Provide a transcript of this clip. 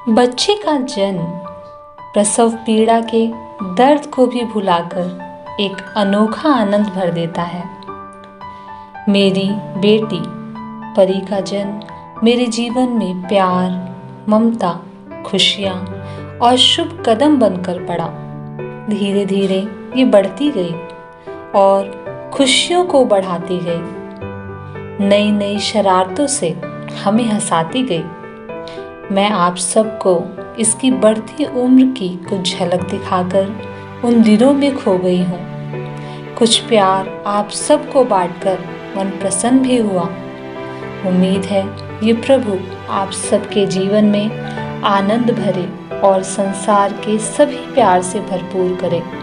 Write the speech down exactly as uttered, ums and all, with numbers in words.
बच्चे का जन्म प्रसव पीड़ा के दर्द को भी भुलाकर एक अनोखा आनंद भर देता है। मेरी बेटी परी का जन्म मेरे जीवन में प्यार, ममता, खुशियाँ और शुभ कदम बनकर पड़ा। धीरे धीरे ये बढ़ती गई और खुशियों को बढ़ाती गई। नई नई शरारतों से हमें हंसाती गई। मैं आप सबको इसकी बढ़ती उम्र की कुछ झलक दिखाकर उन दिनों में खो गई हूँ। कुछ प्यार आप सबको बांटकर मन प्रसन्न भी हुआ। उम्मीद है ये प्रभु आप सबके जीवन में आनंद भरे और संसार के सभी प्यार से भरपूर करे।